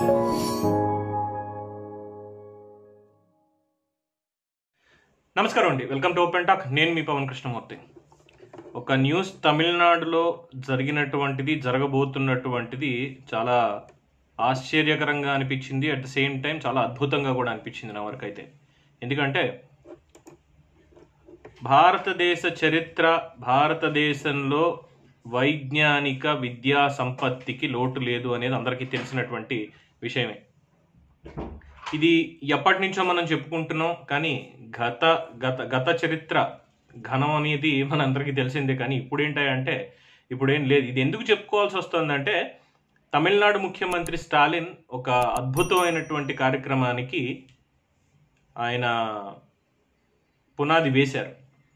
నమస్కారం అండి, welcome to open talk. నేను మీ పవన్ కృష్ణమూర్తి. ఒక న్యూస్ తమిళనాడులో జరగబోతున్నటువంటిది చాలా ఆశ్చర్యకరంగా అనిపించింది. అట్ ద సేమ్ టైం చాలా అద్భుతంగా కూడా అనిపించింది నా వరకైతే. ఎందుకంటే భారతదేశ చరిత్ర, భారతదేశంలో వైజ్ఞానిక విద్యా సంపత్తికి లోటు లేదు అనేది అందరికీ తెలిసినటువంటి విషయమే. ఇది ఎప్పటి నుంచో మనం చెప్పుకుంటున్నాం, కానీ గత చరిత్ర ఘనం అనేది మనందరికీ తెలిసిందే. కానీ ఇప్పుడేం లేదు. ఇది ఎందుకు చెప్పుకోవాల్సి వస్తుందంటే, తమిళనాడు ముఖ్యమంత్రి స్టాలిన్ ఒక అద్భుతమైనటువంటి కార్యక్రమానికి ఆయన పునాది వేశారు.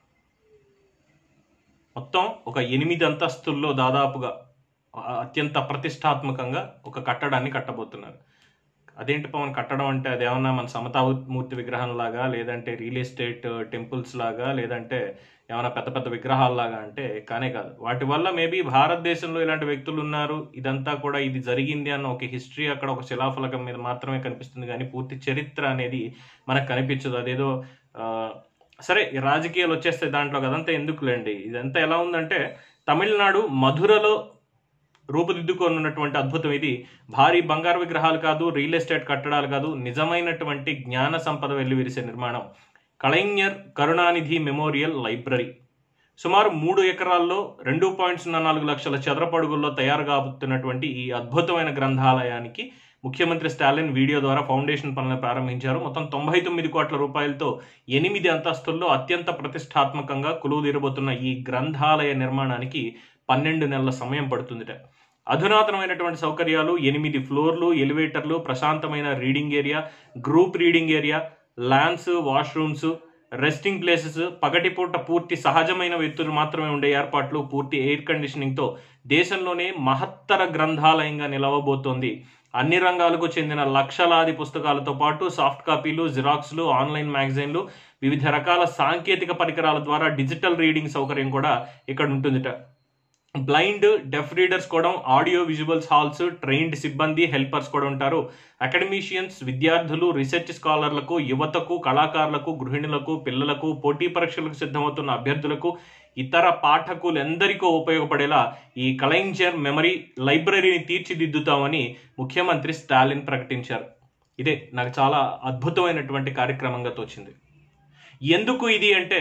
మొత్తం ఒక 8 అంతస్తుల్లో దాదాపుగా అత్యంత ప్రతిష్టాత్మకంగా ఒక కట్టడాన్ని కట్టబోతున్నారు. అదేంటి పవన్, కట్టడం అంటే అదేమన్నా మన సమతామూర్తి విగ్రహం లాగా, లేదంటే రియల్ ఎస్టేట్ టెంపుల్స్ లాగా, లేదంటే ఏమైనా పెద్ద పెద్ద విగ్రహాల్లాగా అంటే కానే కాదు. వాటి వల్ల మేబీ భారతదేశంలో ఇలాంటి వ్యక్తులు ఉన్నారు, ఇదంతా కూడా ఇది జరిగింది అన్న ఒక హిస్టరీ అక్కడ ఒక శిలాఫలకం మీద మాత్రమే కనిపిస్తుంది, కానీ పూర్తి చరిత్ర అనేది మనకు కనిపించదు. అదేదో సరే రాజకీయాలు వచ్చేస్తే దాంట్లో కదంతా ఎందుకులేండి. ఇదంతా ఎలా ఉందంటే, తమిళనాడు మధురలో రూపుదిద్దుకొనున్నటువంటి అద్భుతం ఇది. భారీ బంగారు విగ్రహాలు కాదు, రియల్ ఎస్టేట్ కట్టడాలు కాదు, నిజమైనటువంటి జ్ఞాన సంపద వెల్లివిరిసే నిర్మాణం. కళైజ్ఞర్ కరుణానిధి మెమోరియల్ లైబ్రరీ సుమారు 3 ఎకరాల్లో 2.04 లక్షల చదరపడుగుల్లో తయారు కాబోతున్నటువంటి ఈ అద్భుతమైన గ్రంథాలయానికి ముఖ్యమంత్రి స్టాలిన్ వీడియో ద్వారా ఫౌండేషన్ పనులను ప్రారంభించారు. మొత్తం 99 కోట్ల రూపాయలతో 8 అంతస్తుల్లో అత్యంత ప్రతిష్టాత్మకంగా కొలువుదీరబోతున్న ఈ గ్రంథాలయ నిర్మాణానికి 12 నెలల సమయం పడుతుందిట. అధునాతనమైనటువంటి సౌకర్యాలు, 8 ఫ్లోర్లు, ఎలివేటర్లు, ప్రశాంతమైన reading area, group reading area, lawns, washrooms, resting places, పగటిపూట పూర్తి సహజమైన వ్యక్తులు మాత్రమే ఉండే ఏర్పాట్లు, పూర్తి ఎయిర్ కండిషనింగ్తో దేశంలోనే మహత్తర గ్రంథాలయంగా నిలవబోతోంది. అన్ని రంగాలకు చెందిన లక్షలాది పుస్తకాలతో పాటు సాఫ్ట్ కాపీలు, జిరాక్స్లు, ఆన్లైన్ మ్యాగజైన్లు, వివిధ రకాల సాంకేతిక పరికరాల ద్వారా డిజిటల్ రీడింగ్ సౌకర్యం కూడా ఇక్కడ ఉంటుందిట. బ్లైండ్, డెఫ్ రీడర్స్ కూడా, ఆడియో విజువల్స్ హాల్స్, ట్రైన్డ్ సిబ్బంది, హెల్పర్స్ కూడా ఉంటారు. అకాడమీషియన్స్, విద్యార్థులు, రీసెర్చ్ స్కాలర్లకు, యువతకు, కళాకారులకు, గృహిణులకు, పిల్లలకు, పోటీ పరీక్షలకు సిద్ధమవుతున్న అభ్యర్థులకు, ఇతర పాఠకులందరికీ ఉపయోగపడేలా ఈ కళైజ్ఞర్ మెమరీ లైబ్రరీని తీర్చిదిద్దుతామని ముఖ్యమంత్రి స్టాలిన్ ప్రకటించారు. ఇదే నాకు చాలా అద్భుతమైనటువంటి కార్యక్రమంగా తోచింది. ఎందుకు ఇది అంటే,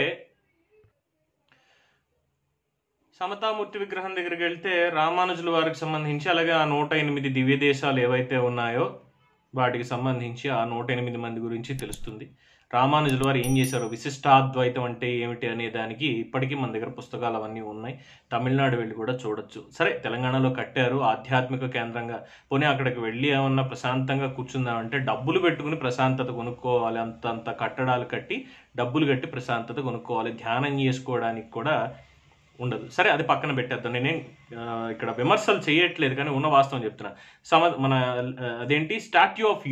సమతామూర్తి విగ్రహం దగ్గరికి వెళ్తే రామానుజుల వారికి సంబంధించి, అలాగే ఆ 108 దివ్య దేశాలు ఏవైతే ఉన్నాయో వాటికి సంబంధించి ఆ 108 మంది గురించి తెలుస్తుంది. రామానుజుల వారు ఏం చేశారో, విశిష్టాద్వైతం అంటే ఏమిటి అనే దానికి ఇప్పటికీ మన దగ్గర పుస్తకాలు అవన్నీ ఉన్నాయి. తమిళనాడు వెళ్ళి కూడా చూడొచ్చు. సరే, తెలంగాణలో కట్టారు ఆధ్యాత్మిక కేంద్రంగా, పోనీ అక్కడికి వెళ్ళి ఏమన్నా ప్రశాంతంగా కూర్చుందామంటే డబ్బులు పెట్టుకుని ప్రశాంతత కొనుక్కోవాలి. అంత కట్టడాలు కట్టి డబ్బులు కట్టి ప్రశాంతత కొనుక్కోవాలి. ధ్యానం చేసుకోవడానికి కూడా ఉండదు. సరే, అది పక్కన పెట్టేద్దాం. నేనేం ఇక్కడ విమర్శలు చేయట్లేదు, కానీ ఉన్న వాస్తవం చెప్తున్నా. మన అదేంటి స్టాట్యూ ఆఫ్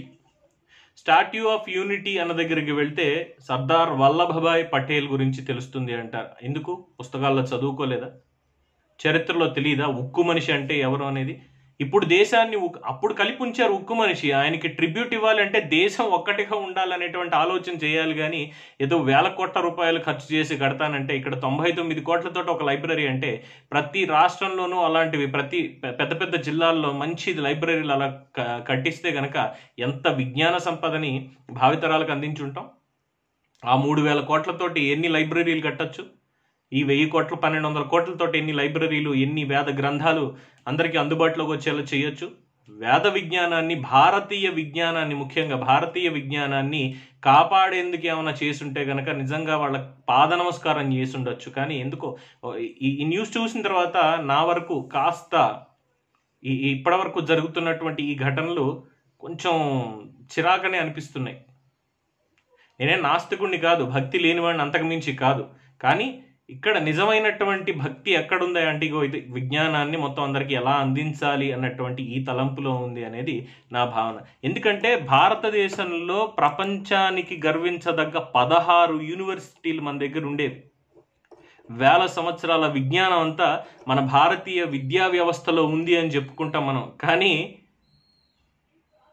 యూనిటీ అన్న దగ్గరికి వెళ్తే సర్దార్ వల్లభభాయ్ పటేల్ గురించి తెలుస్తుంది అంటారు. ఎందుకు? పుస్తకాల్లో చదువుకోలేదా? చరిత్రలో తెలియదా ఉక్కు మనిషి అంటే ఎవరు అనేది? ఇప్పుడు దేశాన్ని అప్పుడు కలిపి ఉంచారు ఉక్కు మనిషి. ఆయనకి ట్రిబ్యూట్ ఇవ్వాలంటే దేశం ఒక్కటిగా ఉండాలనేటువంటి ఆలోచన చేయాలి, కానీ ఏదో వేల కోట్ల రూపాయలు ఖర్చు చేసి కడతానంటే, ఇక్కడ 99 కోట్లతో ఒక లైబ్రరీ అంటే, ప్రతి రాష్ట్రంలోనూ అలాంటివి ప్రతి పెద్ద పెద్ద జిల్లాల్లో మంచి లైబ్రరీలు అలా కట్టిస్తే గనక ఎంత విజ్ఞాన సంపదని భావితరాలకు అందించుంటాం. ఆ 3000 కోట్లతోటి ఎన్ని లైబ్రరీలు కట్టచ్చు? ఈ 1000 కోట్లు 1200 కోట్లతో ఎన్ని లైబ్రరీలు, ఎన్ని వేద గ్రంథాలు అందరికీ అందుబాటులోకి వచ్చేలా చేయొచ్చు. వేద విజ్ఞానాన్ని, భారతీయ విజ్ఞానాన్ని, ముఖ్యంగా భారతీయ విజ్ఞానాన్ని కాపాడేందుకు ఏమైనా చేసుంటే గనక నిజంగా వాళ్ళ పాద నమస్కారం చేసి ఉండొచ్చు. కానీ ఎందుకో ఈ న్యూస్ చూసిన తర్వాత నా వరకు కాస్త ఇప్పటి వరకు జరుగుతున్నటువంటి ఈ ఘటనలు కొంచెం చిరాకనే అనిపిస్తున్నాయి. నేనే నాస్తికుడిని కాదు, భక్తి లేనివాడిని అంతకుమించి కాదు. కానీ ఇక్కడ నిజమైనటువంటి భక్తి ఎక్కడుంది అంటే, ఇగో ఇది విజ్ఞానాన్ని మొత్తం అందరికీ ఎలా అందించాలి అన్నటువంటి ఈ తలంపులో ఉంది అనేది నా భావన. ఎందుకంటే భారతదేశంలో ప్రపంచానికి గర్వించదగ్గ 16 యూనివర్సిటీలు మన దగ్గర ఉండేవి. వేల సంవత్సరాల విజ్ఞానం అంతా మన భారతీయ విద్యా వ్యవస్థలో ఉంది అని చెప్పుకుంటాం మనం. కానీ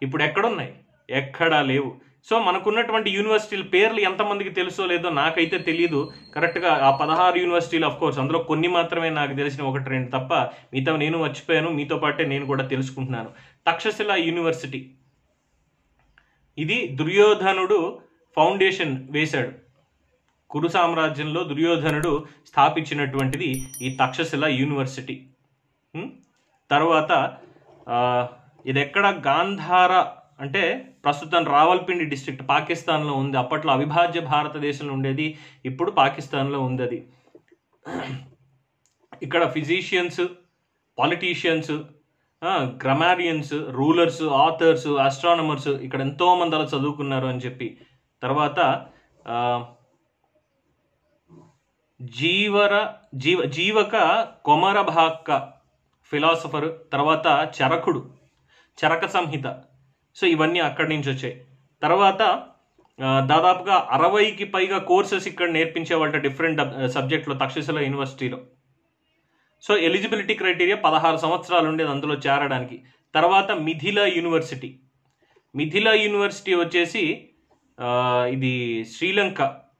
ఇప్పుడు ఎక్కడున్నాయి? ఎక్కడా లేవు. సో మనకున్నటువంటి యూనివర్సిటీల పేర్లు ఎంతమందికి తెలుసో లేదో నాకైతే తెలియదు కరెక్ట్గా. ఆ 16 యూనివర్సిటీలు ఆఫ్ కోర్స్ అందులో కొన్ని మాత్రమే నాకు తెలిసిన 1-2 తప్ప మిగతా నేను మర్చిపోయాను. మీతో పాటే నేను కూడా తెలుసుకుంటున్నాను. తక్షశిల యూనివర్సిటీ, ఇది దుర్యోధనుడు ఫౌండేషన్ వేశాడు. కురు సామ్రాజ్యంలో దుర్యోధనుడు స్థాపించినటువంటిది ఈ తక్షశిల యూనివర్సిటీ. తర్వాత ఇది ఎక్కడ? గాంధార అంటే ప్రస్తుతం రావల్పిండి డిస్ట్రిక్ట్, పాకిస్తాన్లో ఉంది. అప్పట్లో అవిభాజ్య భారతదేశంలో ఉండేది, ఇప్పుడు పాకిస్తాన్లో ఉంది అది. ఇక్కడ physicians, politicians, grammarians, rulers, authors, astronomers ఇక్కడ ఎంతోమంది అలా చదువుకున్నారు అని చెప్పి. తర్వాత జీవక కొమరభాక్క ఫిలాసఫర్, తర్వాత చరకుడు, చరక సంహిత. సో ఇవన్నీ అక్కడి నుంచి వచ్చాయి. తర్వాత దాదాపుగా 60కి పైగా కోర్సెస్ ఇక్కడ నేర్పించేవాళ్ళ డిఫరెంట్ సబ్జెక్ట్లో తక్షశిల యూనివర్సిటీలో. సో ఎలిజిబిలిటీ క్రైటీరియా 16 సంవత్సరాలు ఉండేది అందులో చేరడానికి. తర్వాత మిథిలా యూనివర్సిటీ. మిథిలా యూనివర్సిటీ వచ్చేసి ఇది శ్రీలంక,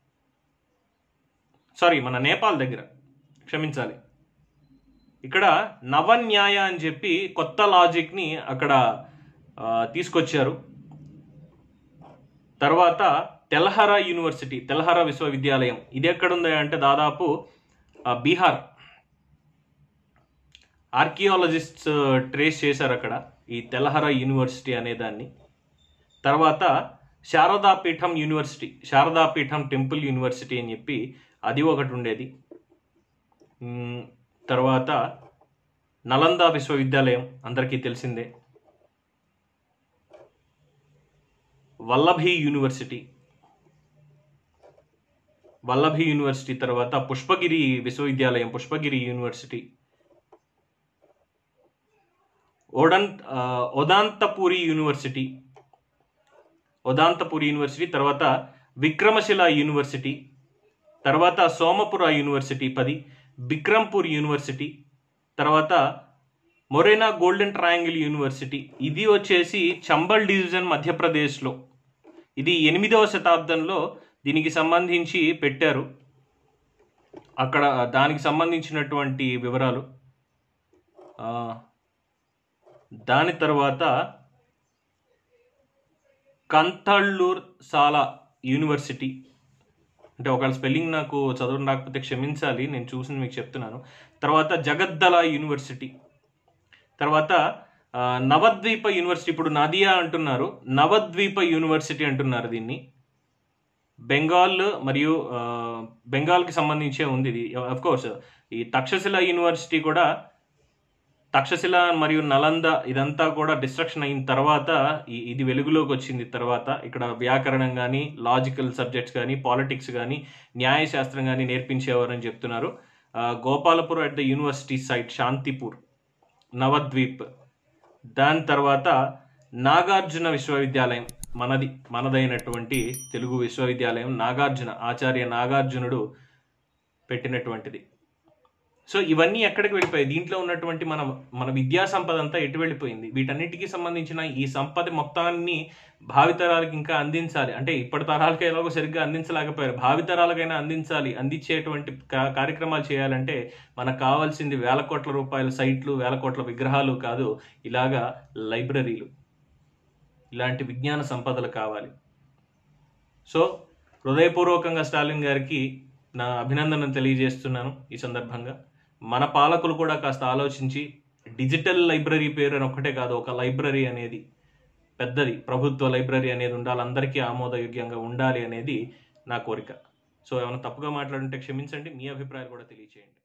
సారీ మన నేపాల్ దగ్గర, క్షమించాలి. ఇక్కడ నవన్యాయ అని చెప్పి కొత్త లాజిక్ని అక్కడ తీసుకొచ్చారు. తర్వాత తెల్హరా యూనివర్సిటీ, తెల్హరా విశ్వవిద్యాలయం, ఇది ఎక్కడుంది అంటే దాదాపు బీహార్. ఆర్కియాలజిస్ట్స్ ట్రేస్ చేశారు అక్కడ ఈ తెల్హరా యూనివర్సిటీ అనే దాన్ని. తర్వాత Sharada Peetham university, Sharada Peetham temple university అని చెప్పి అది ఒకటి ఉండేది. తర్వాత నలంద విశ్వవిద్యాలయం అందరికీ తెలిసిందే. Vallabhi university, Vallabhi university. తర్వాత పుష్పగిరి విశ్వవిద్యాలయం, Pushpagiri university. Odantapuri university, Odantapuri university. తర్వాత విక్రమశిల యూనివర్సిటీ. తర్వాత సోమపుర యూనివర్సిటీ 10, బిక్రంపూర్ యూనివర్సిటీ. తర్వాత మొరేనా గోల్డెన్ ట్రయాంగిల్ యూనివర్సిటీ, ఇది వచ్చేసి చంబల్ డివిజన్ మధ్యప్రదేశ్లో. ఇది 8వ శతాబ్దంలో దీనికి సంబంధించి పెట్టారు. అక్కడ దానికి సంబంధించినటువంటి వివరాలు. దాని తర్వాత కంతళ్ళూర్ సాలా యూనివర్సిటీ, అంటే ఒకవేళ స్పెల్లింగ్ నాకు చదవడం రాకపోతే క్షమించాలి, నేను చూసింది మీకు చెప్తున్నాను. తర్వాత జగద్దల యూనివర్సిటీ. తర్వాత నవద్వీప యూనివర్సిటీ, ఇప్పుడు నదియా అంటున్నారు, నవద్వీప యూనివర్సిటీ అంటున్నారు దీన్ని. బెంగాల్ మరియు బెంగాల్కి సంబంధించే ఉంది ఇది. అఫ్కోర్స్ ఈ తక్షశిల యూనివర్సిటీ కూడా, తక్షశిల మరియు నలంద ఇదంతా కూడా డిస్ట్రక్షన్ అయిన తర్వాత ఇది వెలుగులోకి వచ్చింది. తర్వాత ఇక్కడ వ్యాకరణం కానీ, లాజికల్ సబ్జెక్ట్స్ కానీ, పాలిటిక్స్ కానీ, న్యాయశాస్త్రం కానీ నేర్పించేవారని చెప్తున్నారు. Gopalpur at the university site, Shantipur, Navadwip. దాని తర్వాత నాగార్జున విశ్వవిద్యాలయం, మనదైనటువంటి తెలుగు విశ్వవిద్యాలయం, నాగార్జున, ఆచార్య నాగార్జునుడు పెట్టినటువంటిది. సో ఇవన్నీ ఎక్కడికి వెళ్ళిపోయాయి? దీంట్లో ఉన్నటువంటి మన విద్యా సంపద అంతా ఎటు వెళ్ళిపోయింది? వీటన్నిటికీ సంబంధించిన ఈ సంపద మొత్తాన్ని భావితరాలకు ఇంకా అందించాలి. అంటే ఇప్పటి తరాలకి ఎలాగో సరిగ్గా అందించలేకపోయారు, భావితరాలకైనా అందించాలి. అందించేటువంటి కార్యక్రమాలు చేయాలంటే మనకు కావాల్సింది వేల కోట్ల రూపాయల సైట్లు, వేల కోట్ల విగ్రహాలు కాదు, ఇలాగా లైబ్రరీలు, ఇలాంటి విజ్ఞాన సంపదలు కావాలి. సో హృదయపూర్వకంగా స్టాలిన్ గారికి నా అభినందనలు తెలియజేస్తున్నాను ఈ సందర్భంగా. మన పాలకులు కూడా కాస్త ఆలోచించి డిజిటల్ లైబ్రరీ పేరు అని ఒక్కటే కాదు, ఒక లైబ్రరీ అనేది పెద్దది, ప్రభుత్వ లైబ్రరీ అనేది ఉండాలి, అందరికీ ఆమోదయోగ్యంగా ఉండాలి అనేది నా కోరిక. సో ఏమైనా తప్పుగా మాట్లాడుంటే క్షమించండి, మీ అభిప్రాయాలు కూడా తెలియచేయండి.